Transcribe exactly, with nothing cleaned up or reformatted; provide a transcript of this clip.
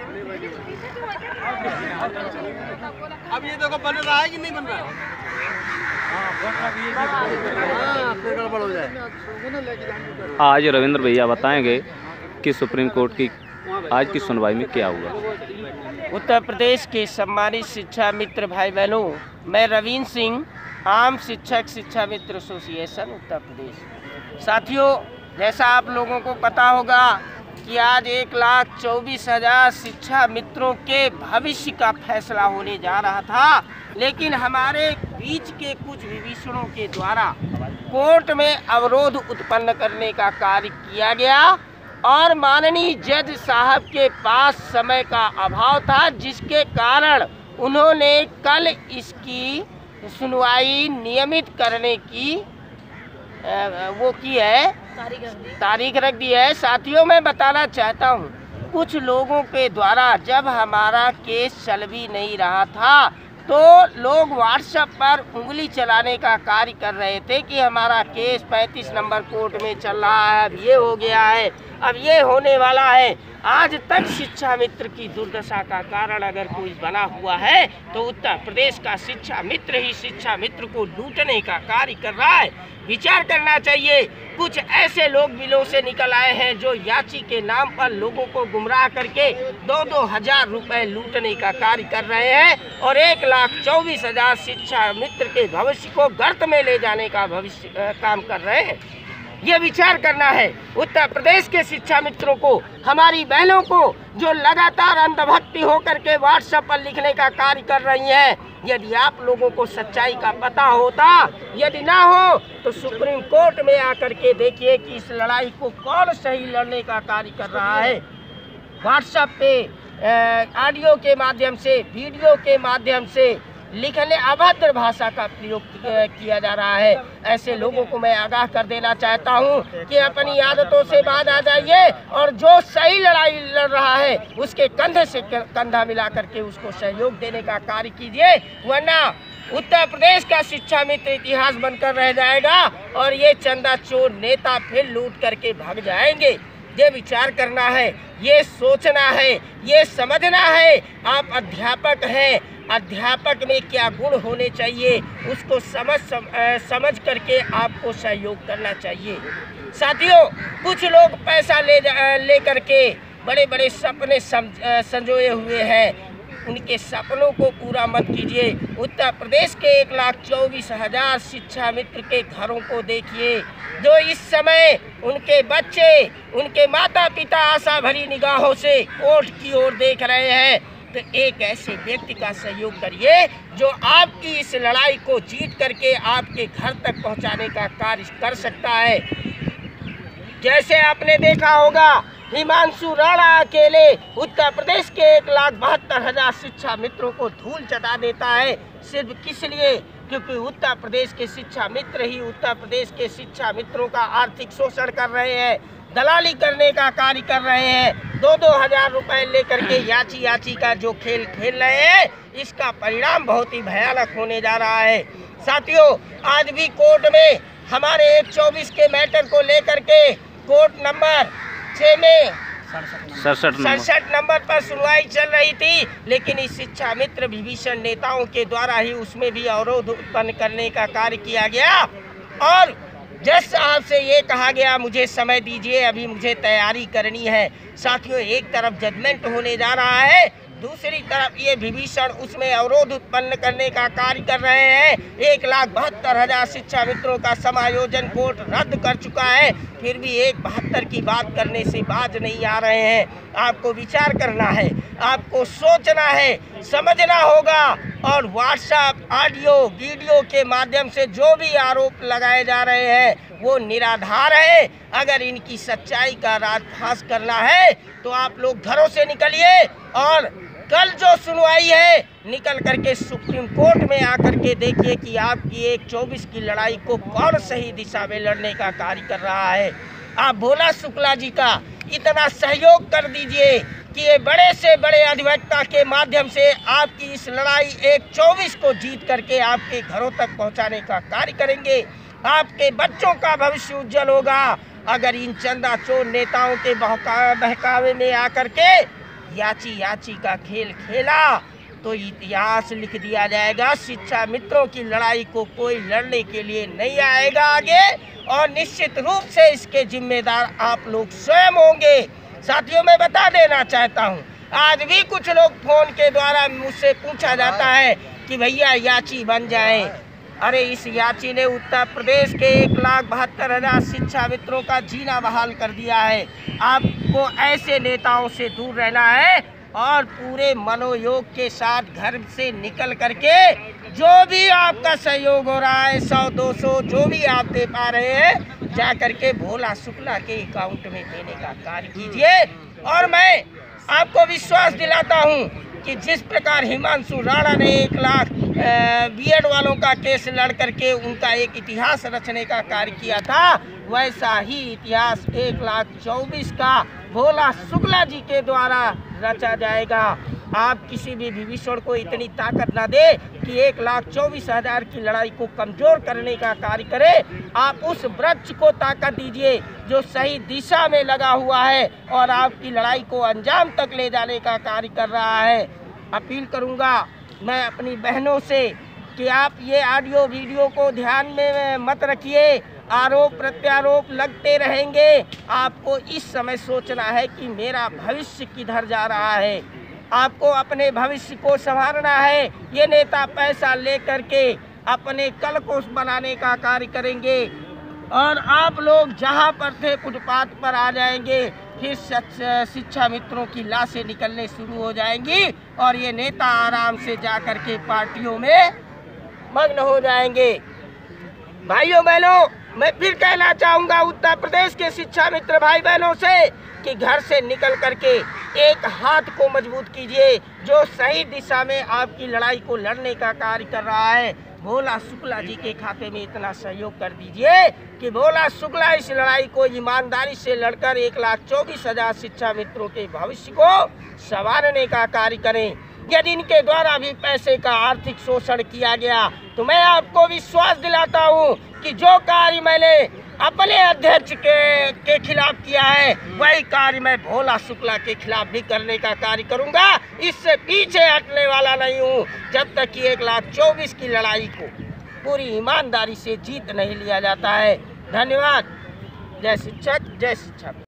अब ये देखो बन रहा है कि नहीं बन रहा है? हाँ, फिर गड़बड़ हो जाए। आज रविंद्र भैया बताएंगे कि सुप्रीम कोर्ट की आज की सुनवाई में क्या हुआ। उत्तर प्रदेश के सम्मानित शिक्षा मित्र भाई बहनों, मैं रवीन्द्र सिंह, आम शिक्षक शिक्षा मित्र एसोसिएशन उत्तर प्रदेश। साथियों, जैसा आप लोगों को पता होगा कि आज एक लाख चौबीस हजार शिक्षा मित्रों के भविष्य का फैसला होने जा रहा था, लेकिन हमारे बीच के कुछ विभीषणों के द्वारा कोर्ट में अवरोध उत्पन्न करने का कार्य किया गया और माननीय जज साहब के पास समय का अभाव था, जिसके कारण उन्होंने कल इसकी सुनवाई नियमित करने की वो की है, तारीख रख दी है। साथियों, मैं बताना चाहता हूँ, कुछ लोगों के द्वारा जब हमारा केस चल भी नहीं रहा था तो लोग व्हाट्सएप पर उंगली चलाने का कार्य कर रहे थे कि हमारा केस पैंतीस नंबर कोर्ट में चल रहा है, अब ये हो गया है, अब ये होने वाला है। आज तक शिक्षा मित्र की दुर्दशा का कारण अगर कोई बना हुआ है तो उत्तर प्रदेश का शिक्षा मित्र ही शिक्षा मित्र को लूटने का कार्य कर रहा है। विचार करना चाहिए। कुछ ऐसे लोग बिलों से निकल आए हैं जो याची के नाम पर लोगों को गुमराह करके दो दो हजार रुपए लूटने का कार्य कर रहे हैं और एक लाख चौबीस हजार शिक्षा मित्र के भविष्य को गर्त में ले जाने का भविष्य काम कर रहे हैं। ये विचार करना है उत्तर प्रदेश के शिक्षा मित्रों को, हमारी बहनों को जो लगातार अंधभक्ति होकर के व्हाट्सएप पर लिखने का कार्य कर रही हैं। यदि आप लोगों को सच्चाई का पता होता, यदि ना हो तो सुप्रीम कोर्ट में आकर के देखिए कि इस लड़ाई को कौन सही लड़ने का कार्य कर रहा है। व्हाट्सएप पे ऑडियो के माध्यम से, वीडियो के माध्यम से लिखने अभद्र भाषा का प्रयोग किया जा रहा है। ऐसे लोगों को मैं आगाह कर देना चाहता हूं कि अपनी आदतों से बाहर आ जाइए और जो सही लड़ाई लड़ रहा है उसके कंधे से कंधा मिला करके उसको सहयोग देने का कार्य कीजिए, वरना उत्तर प्रदेश का शिक्षा मित्र इतिहास बनकर रह जाएगा और ये चंदा चोर नेता फिर लूट करके भाग जाएंगे। ये विचार करना है, ये सोचना है, ये समझना है। आप अध्यापक हैं, अध्यापक में क्या गुण होने चाहिए उसको समझ सम, आ, समझ करके आपको सहयोग करना चाहिए। साथियों, कुछ लोग पैसा ले ले करके बड़े बड़े सपने संजोए हुए हैं, उनके सपनों को पूरा मत कीजिए। उत्तर प्रदेश के एक लाख चौबीस हजार शिक्षा मित्र के घरों को देखिए, जो इस समय उनके बच्चे, उनके माता पिता आशा भरी निगाहों से कोर्ट की ओर देख रहे हैं। तो एक ऐसे व्यक्ति का सहयोग करिए जो आपकी इस लड़ाई को जीत करके आपके घर तक पहुंचाने का कार्य कर सकता है। जैसे आपने देखा होगा, हिमांशु राणा अकेले उत्तर प्रदेश के एक लाख बहत्तर हजार शिक्षा मित्रों को धूल चटा देता है। सिर्फ किस लिए? क्योंकि उत्तर प्रदेश के शिक्षा मित्र ही उत्तर प्रदेश के शिक्षा मित्रों का आर्थिक शोषण कर रहे हैं, दलाली करने का कार्य कर रहे हैं। दो दो हजार रुपए लेकर के याची याची का जो खेल खेल रहे हैं, इसका परिणाम बहुत ही भयानक होने जा रहा है। साथियों, आज भी कोर्ट में हमारे एक चौबीस के मैटर को लेकर के कोर्ट नंबर छः में सड़सठ सड़सठ नंबर पर सुनवाई चल रही थी, लेकिन इस शिक्षा मित्र विभीषण नेताओं के द्वारा ही उसमें भी अवरोध उत्पन्न करने का कार्य किया गया और जज साहब से ये कहा गया मुझे समय दीजिए, अभी मुझे तैयारी करनी है। साथियों, एक तरफ जजमेंट होने जा रहा है, दूसरी तरफ ये विभीषण उसमें अवरोध उत्पन्न करने का कार्य कर रहे हैं। एक लाख बहत्तर हजार शिक्षा मित्रों का समायोजन कोर्ट रद्द कर चुका है, फिर भी एक बहत्तर की बात करने से बाज नहीं आ रहे हैं। आपको विचार करना है, आपको सोचना है, समझना होगा और व्हाट्सएप ऑडियो वीडियो के माध्यम से जो भी आरोप लगाए जा रहे हैं वो निराधार है। अगर इनकी सच्चाई का राजफाश करना है तो आप लोग घरों से निकलिए और कल जो सुनवाई है निकल करके सुप्रीम कोर्ट में आकर के देखिए कि आपकी एक चौबीस की लड़ाई को कौन सही दिशा में लड़ने का कार्य कर रहा है। आप भोला शुक्ला जी का इतना सहयोग कर दीजिए कि ये बड़े से बड़े अधिवक्ता के माध्यम से आपकी इस लड़ाई एक चौबीस को जीत करके आपके घरों तक पहुंचाने का कार्य करेंगे। आपके बच्चों का भविष्य उज्जवल होगा। अगर इन चंदा चोर नेताओं के बहका बहकावे में आकर के याची याची का खेल खेला तो इतिहास लिख दिया जाएगा। शिक्षा मित्रों की लड़ाई को कोई लड़ने के लिए नहीं आएगा आगे, और निश्चित रूप से इसके जिम्मेदार आप लोग स्वयं होंगे। साथियों, मैं बता देना चाहता हूँ, आज भी कुछ लोग फोन के द्वारा मुझसे पूछा जाता है कि भैया याची बन जाए। अरे इस याची ने उत्तर प्रदेश के एक लाख बहत्तर हजार शिक्षा मित्रों का जीना बहाल कर दिया है। आपको ऐसे नेताओं से दूर रहना है और पूरे मनोयोग के साथ घर से निकल करके जो भी आपका सहयोग हो रहा है, सौ दो सौ जो भी आप दे पा रहे हैं, जा करके भोला शुक्ला के अकाउंट में देने का कार्य कीजिए। और मैं आपको विश्वास दिलाता हूं कि जिस प्रकार हिमांशु राणा ने एक लाख बीएड वालों का केस लड़ करके उनका एक इतिहास रचने का कार्य किया था, वैसा ही इतिहास एक लाख चौबीस का भोला शुक्ला जी के द्वारा रचा जाएगा। आप किसी भी विभीषण को इतनी ताकत ना दे कि एक लाख चौबीस हजार की लड़ाई को कमजोर करने का कार्य करे। आप उस वृक्ष को ताकत दीजिए जो सही दिशा में लगा हुआ है और आपकी लड़ाई को अंजाम तक ले जाने का कार्य कर रहा है। अपील करूंगा मैं अपनी बहनों से कि आप ये ऑडियो वीडियो को ध्यान में मत रखिए। आरोप प्रत्यारोप लगते रहेंगे। आपको इस समय सोचना है कि मेरा भविष्य किधर जा रहा है। आपको अपने भविष्य को संवारना है। ये नेता पैसा लेकर के अपने कल को बनाने का कार्य करेंगे और आप लोग जहां पर थे फुटपाथ पर आ जाएंगे। फिर शिक्षा मित्रों की लाशें निकलने शुरू हो जाएंगी और ये नेता आराम से जा कर के पार्टियों में मग्न हो जाएंगे। भाइयों बहनों, मैं फिर कहना चाहूँगा उत्तर प्रदेश के शिक्षा मित्र भाई बहनों से कि घर से निकल करके एक हाथ को मजबूत कीजिए जो सही दिशा में आपकी लड़ाई को लड़ने का कार्य कर रहा है। भोला शुक्ला जी के खाते में इतना सहयोग कर दीजिए कि भोला शुक्ला इस लड़ाई को ईमानदारी से लड़कर एक लाख चौबीस हजार शिक्षा मित्रों के भविष्य को संवारने का कार्य करें। यदि इनके द्वारा भी पैसे का आर्थिक शोषण किया गया तो मैं आपको विश्वास दिलाता हूं कि जो कार्य मैंने अपने अध्यक्ष के के खिलाफ किया है वही कार्य मैं भोला शुक्ला के खिलाफ भी करने का कार्य करूंगा। इससे पीछे हटने वाला नहीं हूं जब तक कि एक लाख चौबीस की लड़ाई को पूरी ईमानदारी से जीत नहीं लिया जाता है। धन्यवाद। जय शिक्षक, जय शिक्षा।